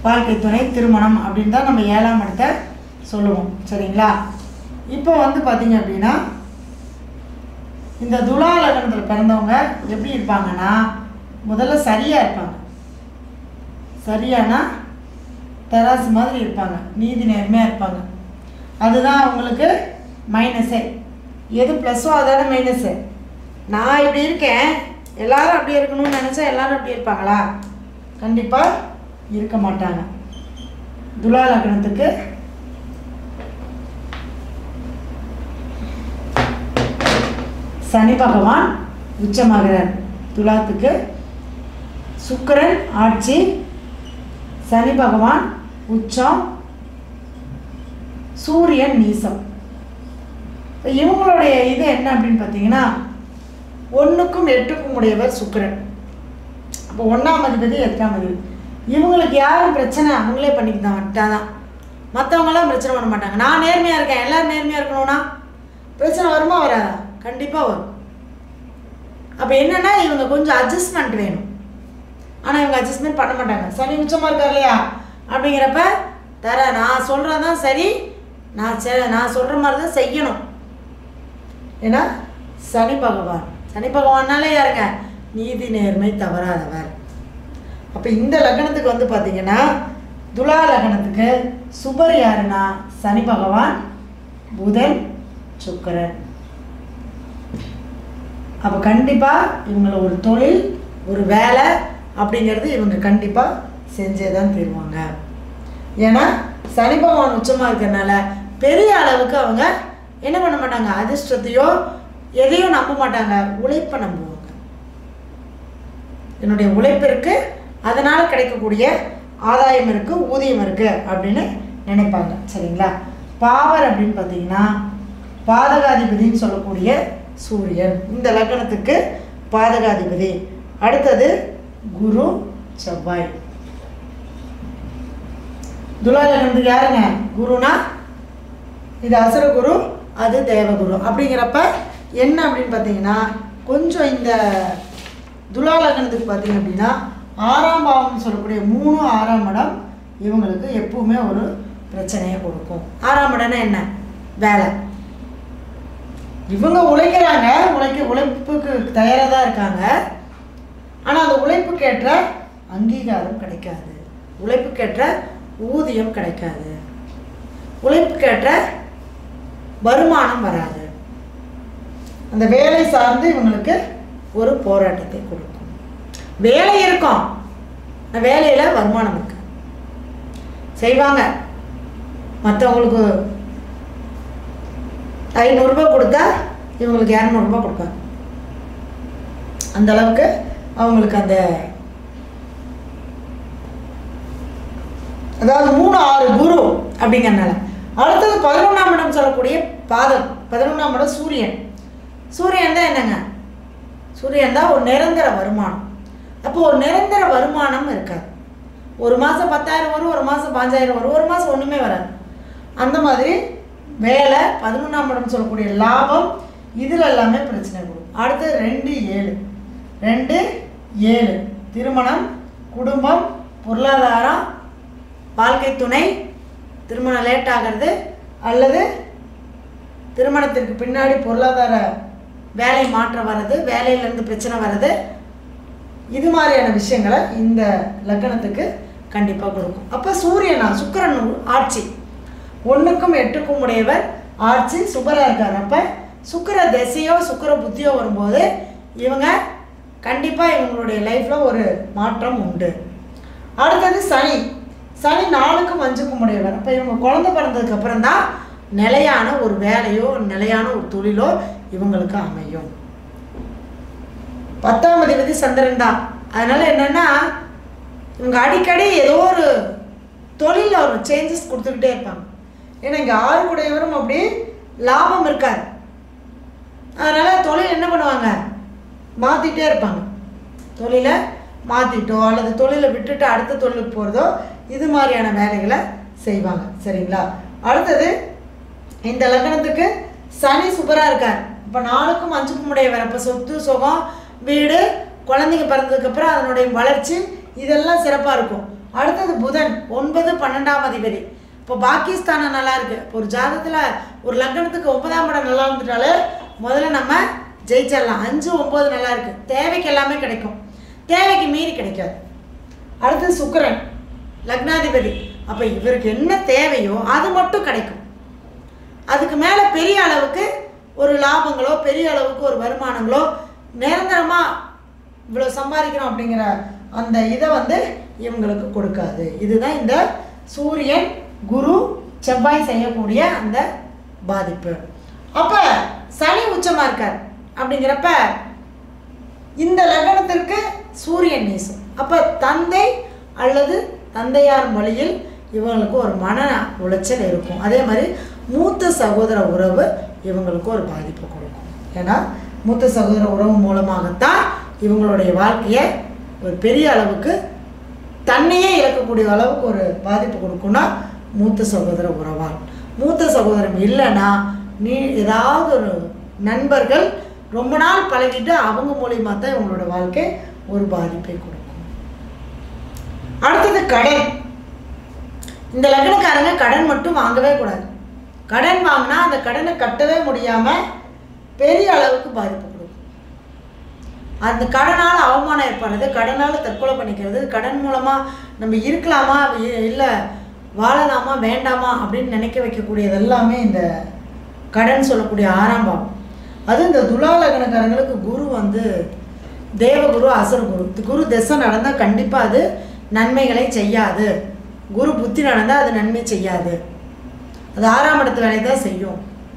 வாழ்க்கை துணை, திருமணம் அப்படின்னு தான் நம்ம 7ஆம் இடத்தை சொல்லுவோம். சரிங்களா? இப்போ வந்து பார்த்தீங்க அப்படின்னா இந்த துலா லக்னத்தில் பிறந்தவங்க எப்படி இருப்பாங்கன்னா, முதல்ல சரியாக இருப்பாங்க. சரியானா தராசு மாதிரி இருப்பாங்க, நீதி நேர்மையாக இருப்பாங்க. அதுதான் அவங்களுக்கு மைனஸே. எது ப்ளஸ்ஸோ அதான மைனஸு. நான் இப்படி இருக்கேன், எல்லாரும் அப்படி இருக்கணும்னு நினச்சா எல்லாரும் அப்படி இருப்பாங்களா? கண்டிப்பாக இருக்க மாட்டாங்க. துலா லக்னத்துக்கு சனி பகவான் உச்சமாகிறார். துலாத்துக்கு சுக்கிரன் ஆட்சி, சனி பகவான் உச்சம், சூரியன் நீசம். இவங்களுடைய இது என்ன அப்படின்னு பார்த்தீங்கன்னா, 1க்கும் 8க்கும் உடையவர் சுக்கிரன். அப்போ 1ஆம் அதிபதி 8ஆம் அதிபதி. இவங்களுக்கு யாரும் பிரச்சனை அவங்களே பண்ணிக்கிட்டாதான். மற்றவங்களாம் பிரச்சனை பண்ண மாட்டாங்க. நான் நேர்மையாக இருக்கேன், எல்லோரும் நேர்மையாக இருக்கணும்னா பிரச்சனை வருமா வராதா? கண்டிப்பாக வரும். அப்போ என்னென்னா இவங்க கொஞ்சம் அட்ஜஸ்ட்மெண்ட் வேணும். ஆனால் இவங்க அட்ஜஸ்ட்மெண்ட் பண்ண மாட்டாங்க. சனி உச்சமாக இருக்கார் இல்லையா? அப்படிங்கிறப்ப நான் சொல்கிறது தான் சரி, நான் சொல்கிற மாதிரி தான் செய்யணும். ஏன்னா சனி பகவான்னாலே யாருங்க? நீதி நேர்மை தவறாதவர். அப்போ இந்த லக்னத்துக்கு வந்து பார்த்தீங்கன்னா, துலா லக்னத்துக்கு சுபர் யாருன்னா சனி பகவான், புதன், சுக்கிரன். அப்போ கண்டிப்பாக இவங்களை ஒரு தொழில், ஒரு வேலை அப்படிங்கிறது இவங்க கண்டிப்பாக செஞ்சே தான் தருவாங்க. ஏன்னா சனி பகவான் உச்சமாக இருக்கிறதுனால பெரிய அளவுக்கு அவங்க என்ன பண்ண மாட்டாங்க, அதிர்ஷ்டத்தையோ எதையும் நம்ப மாட்டாங்க, உழைப்பை நம்புவாங்க. என்னுடைய உழைப்பிற்கு அதனால் கிடைக்கக்கூடிய ஆதாயம் இருக்குது, ஊதியம் இருக்குது அப்படின்னு நினைப்பாங்க. சரிங்களா? பாவர் அப்படின்னு பார்த்தீங்கன்னா பாதகாதிபதினு சொல்லக்கூடிய சூரியன் இந்த லக்னத்துக்கு பாதகாதிபதி. அடுத்தது குரு, செவ்வாய். துலா லக்னத்துக்கு யாருங்க? குருனா இது அசுர குரு, அது தேவகுரு. அப்படிங்கிறப்ப என்ன அப்படின்னு பார்த்தீங்கன்னா, கொஞ்சம் இந்த துலா லக்னத்துக்கு பார்த்தீங்க அப்படின்னா 6ஆம் பாவம்னு சொல்லக்கூடிய 3, 6ஆம் இடம் இவங்களுக்கு எப்பவுமே ஒரு பிரச்சனையை கொடுக்கும். 6ஆம் இடம்னா என்ன? வேலை. இவங்க உழைக்கிறாங்க, உழைப்புக்கு தயாராக தான் இருக்காங்க. ஆனால் அந்த உழைப்புக்கேற்ற அங்கீகாரம் கிடைக்காது, உழைப்புக்கேற்ற ஊதியம் கிடைக்காது, உழைப்புக்கேற்ற வருமானம் வராது. அந்த வேலை சார்ந்து இவங்களுக்கு ஒரு போராட்டத்தை கொடுக்கும். வேலை இருக்கும், வேலையில் வருமானம் இருக்கு, செய்வாங்க. மற்றவங்களுக்கு 500 ரூபாய் கொடுத்தா இவங்களுக்கு 200 ரூபாய் கொடுப்பாங்க. அந்த அளவுக்கு அவங்களுக்கு அந்த அதாவது 3, 6 குரு அப்படிங்கிறனால. அடுத்தது 11ஆம் இடம் சொல்லக்கூடிய பாதம். 11ஆம் இடம் சூரியன். சூரியன் தான் என்னங்க? சூரியன் தான் ஒரு நிரந்தர வருமானம். அப்போ ஒரு நிரந்தர வருமானம் இருக்காது. ஒரு மாதம் 10,000 வரும், ஒரு மாதம் 5,000 வரும், ஒரு மாதம் ஒன்றுமே வராது. அந்த மாதிரி வேலை, 11ஆம் இடம் சொல்லக்கூடிய லாபம், இதில் எல்லாமே பிரச்சனை கொடுக்கும். அடுத்து 2, 7. 2, 7 திருமணம், குடும்பம், பொருளாதாரம், வாழ்க்கை துணை, திருமணம் லேட் ஆகிறது அல்லது திருமணத்திற்கு பின்னாடி பொருளாதார வேலை மாற்றம் வர்றது, வேலையிலேருந்து பிரச்சனை வர்றது, இது மாதிரியான விஷயங்களை இந்த லக்னத்துக்கு கண்டிப்பாக கொடுக்கும். அப்போ சுக்கிரன் ஆட்சி, 1க்கும் 8க்கும் உடையவர் ஆட்சி, சுபராக இருக்கார். அப்போ சுக்கிர திசையோ சுக்கிர புத்தியோ வரும்போது இவங்க கண்டிப்பாக இவங்களுடைய லைஃப்பில் ஒரு மாற்றம் உண்டு. அடுத்தது சனி 4க்கும் 5க்கும் உடையவர். அப்போ இவங்க குழந்தை பிறந்ததுக்கப்புறம் தான் நிலையான ஒரு வேலையோ நிலையான ஒரு தொழிலோ இவங்களுக்கு அமையும். 10ஆம் அதிபதி சந்திரன் தான். அதனால் என்னென்னா இவங்க அடிக்கடி ஏதோ ஒரு தொழிலில் ஒரு சேஞ்சஸ் கொடுத்துக்கிட்டே இருப்பாங்க. ஏன்னா இங்கே 6 கூடையவரும் அப்படி லாபம் இருக்காது. அதனால் தொழில் என்ன பண்ணுவாங்க, மாற்றிட்டே இருப்பாங்க. தொழிலை மாற்றிட்டோ அல்லது தொழிலை விட்டுட்டு அடுத்த தொழிலுக்கு போகிறதோ இது மாதிரியான வேலைகளை செய்வாங்க. சரிங்களா? அடுத்தது இந்த லக்னத்துக்கு சனி சூப்பராக இருக்கார். இப்போ 4க்கும் 5க்கும் உடையவர். அப்போ சொத்து, சுகம், வீடு, குழந்தைங்க பிறந்ததுக்கப்புறம் அதனுடைய வளர்ச்சி இதெல்லாம் சிறப்பாக இருக்கும். அடுத்தது புதன் 9 12ஆம் அதிபதி. இப்போ பாகிஸ்தானம் நல்லா இருக்கு. இப்போ ஒரு ஜாதகத்தில் ஒரு லக்னத்துக்கு 9ஆம் இடம் நல்லா இருந்துட்டாலே முதல்ல நம்ம ஜெயிச்சிடலாம். 5 9 நல்லா இருக்கு. தேவைக்கு எல்லாமே கிடைக்கும், தேவைக்கு மீறி கிடைக்காது. அடுத்தது சுக்கிரன் லக்னாதிபதி. அப்போ இவருக்கு என்ன தேவையோ அது மட்டும் கிடைக்கும். அதுக்கு மேலே பெரிய அளவுக்கு ஒரு லாபங்களோ பெரிய அளவுக்கு ஒரு வருமானங்களோ நிரந்தரமாக இவ்வளோ சம்பாதிக்கிறோம் அப்படிங்கிற அந்த இதை வந்து இவங்களுக்கு கொடுக்காது. இதுதான் இந்த சூரியன் குரு செவ்வாய் செய்யக்கூடிய அந்த பாதிப்பு. அப்போ சனி உச்சமாக இருக்கார் அப்படிங்கிறப்ப இந்த லக்னத்திற்கு சூரியன் நேசம். அப்போ தந்தை அல்லது தந்தையார் வழியில் இவங்களுக்கு ஒரு மன உளைச்சல் இருக்கும். அதே மாதிரி மூத்த சகோதர உறவு இவங்களுக்கு ஒரு பாதிப்பு கொடுக்கும். ஏன்னா மூத்த சகோதர உறவு மூலமாகத்தான் இவங்களுடைய வாழ்க்கையை ஒரு பெரிய அளவுக்கு தன்னையே இழக்கக்கூடிய அளவுக்கு ஒரு பாதிப்பு கொடுக்கும்னா மூத்த சகோதர உறவால். மூத்த சகோதரம் இல்லைன்னா நீ ஏதாவது ஒரு நண்பர்கள் ரொம்ப நாள் பழகிட்டு அவங்க மூலியமாக தான் இவங்களோட வாழ்க்கை ஒரு பாதிப்பை கொடுக்கும். அடுத்தது கடன். இந்த லக்னக்காரங்க கடன் மட்டும் வாங்கவே கூடாது. கடன் வாங்கினா அந்த கடனை கட்டவே முடியாமல் பெரிய அளவுக்கு பாதிப்பு கொடுக்கும். அந்த கடனால் அவமானம் ஏற்படுறது, கடனால் தற்கொலை பண்ணிக்கிறது, கடன் மூலமாக நம்ம இருக்கலாமா இல்லை வாழலாமா வேண்டாமா அப்படின்னு நினைக்க வைக்கக்கூடியது எல்லாமே இந்த கடன் சொல்லக்கூடிய 6ஆம் பாவம். அது இந்த துலா லக்னக்காரங்களுக்கு குரு வந்து தேவகுரு அசுரகுரு. குரு திசை நடந்தால் கண்டிப்பாக அது நன்மைகளை செய்யாது. குரு புத்தி நடந்தால் அது நன்மை செய்யாது. அது 6ஆம் இடத்து வேலையை தான் செய்யும்.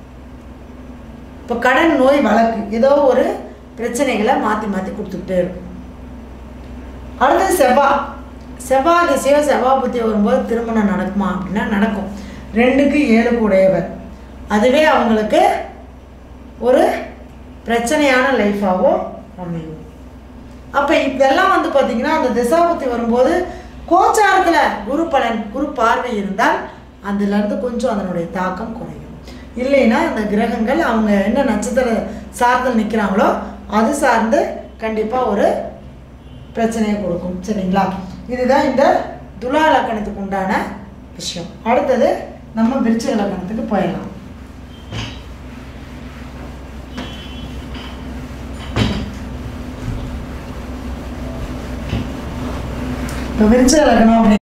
இப்போ கடன் நோய் வழக்கு ஏதோ ஒரு பிரச்சனைகளை மாற்றி மாற்றி கொடுத்துக்கிட்டே இருக்கும். அடுத்தது செவ்வாய் திசையோ செவ்வாய் புத்தியோ வரும்போது திருமணம் நடக்குமா அப்படின்னா நடக்கும். 2க்கு 7 உடையவர். அதுவே அவங்களுக்கு ஒரு பிரச்சனையான லைஃபாகவோ அமையும். அப்போ இதெல்லாம் வந்து பார்த்திங்கன்னா அந்த திசாபுத்தி வரும்போது கோச்சாரத்தில் குரு பலன் குரு பார்வை இருந்தால் அதுலேருந்து கொஞ்சம் அதனுடைய தாக்கம் குறையும். இல்லைன்னா அந்த கிரகங்கள் அவங்க என்ன நட்சத்திர சார்ந்தில் நிற்கிறாங்களோ அது சார்ந்து கண்டிப்பாக ஒரு பிரச்சனையை கொடுக்கும். சரிங்களா? இதுதான் இந்த துலா லக்னத்துக்கு உண்டான விஷயம். அடுத்தது நம்ம விருச்சிக லக்னத்துக்கு போயிடலாம். இப்போ விருச்சிக லக்னம்